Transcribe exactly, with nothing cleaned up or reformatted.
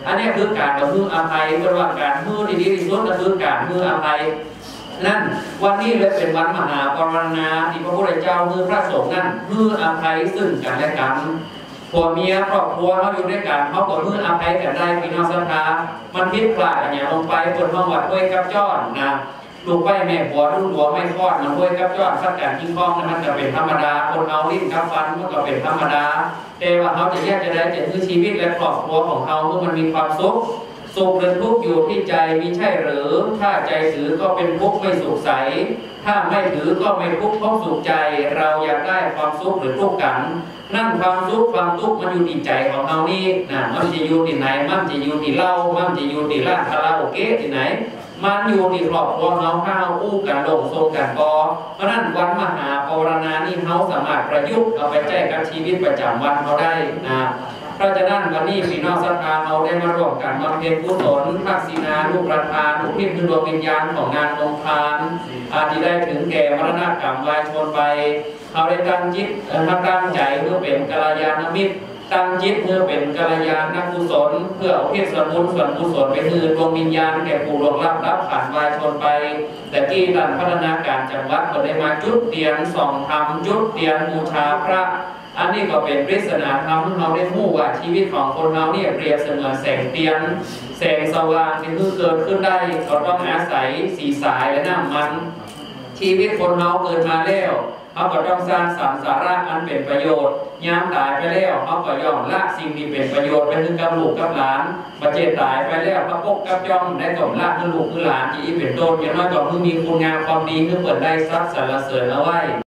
อันนี้คือการกระฮืออภัยเป็นว่าการฮือที่ดีที่สุดก็คือการฮืออภัยนั่นวันนี้เลยเป็นวันมหาปรารณาที่พระพุทธเจ้าฮือพระสงฆ์นั่นฮืออภัยซึ่งกันและกันผัวเมียครอบครัวเขาอยู่ด้วยกันเขาก็ฮืออภัยกันได้พี่น้องศรัทธามันพิษพลาดอย่างลงไปคนห้องวัดด้วยกับจ้อนนะลูกไปแม่ผัวลูกหัวไม่คลอดมันด้วยกับจ้อนสักการทิ้งคล้องนั้นมันก็เป็นธรรมดาคนเอาลิ้นกับฟันมันก็เป็นธรรมดาแต่ว่าเขาจะแยกจะได้จะคือชีวิตและครอบครัวของเขาเมื่อมันมีความสุขสุขหรือทุกข์อยู่ที่ใจมีใช่หรือถ้าใจถือก็เป็นทุกข์ไม่สุขใสถ้าไม่ถือก็ไม่ทุกข์เพราะสุขใจเราอยากได้ความสุขหรือทุกข์กันนั่นความสุขความทุกข์มันอยู่ที่ใจของเรานี่นะมันจะอยู่ที่ไหนมันจะอยู่ที่เล่ามันจะอยู่ที่ร้านคาราโอเกะที่ไหนมันอยู่ที่ครอบครัวเราข้าวอู้กันลงทรงกันกอเพราะนั้นวันมหาปรารณานี่เขาสามารถประยุกต์เอาไปแก้กับชีวิตประจำวันเขาได้นะเพราะฉะนั้นวันนี้พี่น้องศรัทธาเราได้มาร่วมกันบำเพ็ญกุศลทักษิณาลูกประธานลูกพิมพ์ดวงวิญญาณของงานองค์ทานอาที่ได้ถึงแก่มรณกรรมวายชนไปเขาได้ตั้งจิตตั้งใจเพื่อเป็นกัลยาณมิตรตั้งจิตเพื่อเป็นกัลยาณกุศลเพื่อเอาเทศบุญส่วนกุศลไปคือดวงวิญญาณแก่ผู้ล่วงลับรับผ่านวายชนไปแต่ที่ด้านพัฒนาการจังหวัดก็ได้มาจุดเตียนส่องธรรมจุดเตียนบูชาพระอันนี้ก็เป็นปริศนาธรรมที่เราได้พูดว่าชีวิตของคนเราเนี่ยเปรียบเสมือนแสงเตียนแสงสว่างที่เกิดขึ้นได้ก็ต้องอาศัยสีสายและน้ำมันชีวิตคนเราเกิดมาแล้วเขาก็ต้องสร้างสรรค์สาระอันเป็นประโยชน์ยามตายไปแล้วเขาก็ย่อมละสิ่งที่เป็นประโยชน์ไปถึงกับลูกกับหลานประเจตายไปแล้วพระปกกับย่อมได้ก่อมละคือลูกคือหลานที่เป็นโตอย่างน้อยก็คือมีคุณงามความดีคือเปิดได้ทรัพย์สรรเสริญเอาไว้